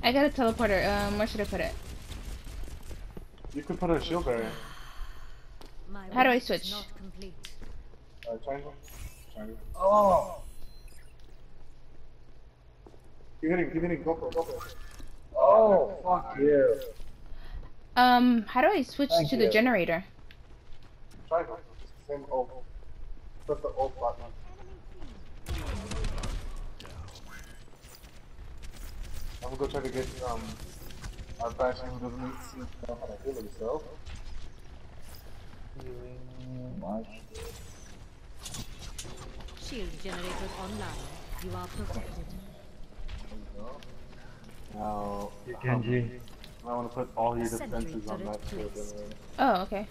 I got a teleporter. Where should I put it? You could put a shield barrier. How do I switch? Triangle. Triangle. Oh! Keep hitting, go for it, go for it. Oh, fuck you. How do I switch to the generator? Triangle. Same O. Press the O button. I'm gonna go try to get our faction who doesn't need to know how to heal himself. Shield generators online. You are protected. Now, Genji. I want to put all your defenses on that shield generator. Oh, okay.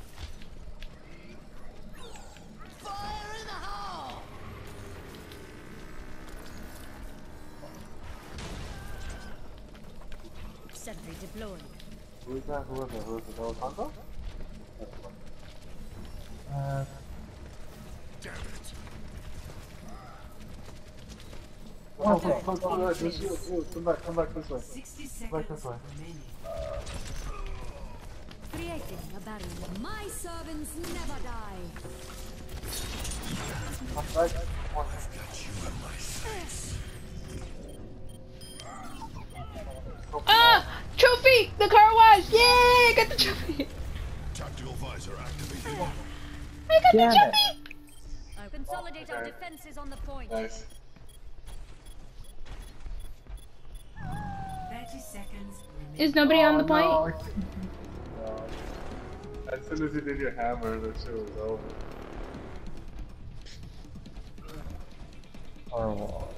Sentry deployed. Who is that? Who is that? Who is that? That was Hanzo? Damn it. Oh, this shield. Come back this way. 60 Come back seconds this way. remaining. Creating a barrier. My servants never die. Come back. Got you in my sights. Ah! Trophy! The car wash! Yay! I got the trophy! Tactical visor activated. I got the trophy! Consolidate our Okay. defenses on the point. Nice. 30 seconds remaining. Is nobody on the point? As soon as you did your hammer, the shit was over. Horrible.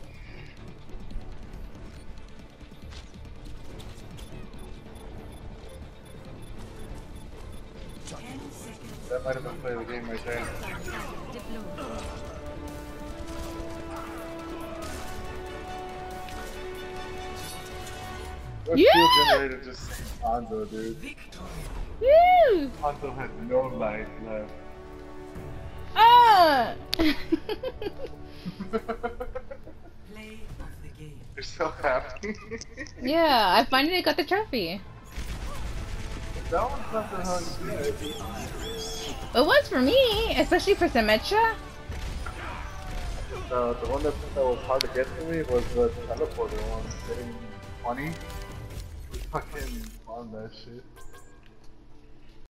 That might have been play of the game right there. Deployed. What Yeah! shield generator just saved Hanzo, dude? Woo! Hanzo had no life left. Ah! Play of the game. You're so happy. Yeah, I finally got the trophy. That one's not that hard to do. It was for me, especially for Symmetra. The one that was hard to get for me was the teleporter one. Getting 20. We fucking on that shit.